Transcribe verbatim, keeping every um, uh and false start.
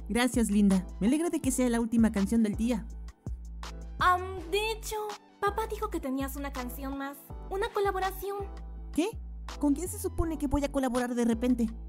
Gracias, linda. Me alegra de que sea la última canción del día. Um, de hecho, papá dijo que tenías una canción más. Una colaboración. ¿Qué? ¿Con quién se supone que voy a colaborar de repente?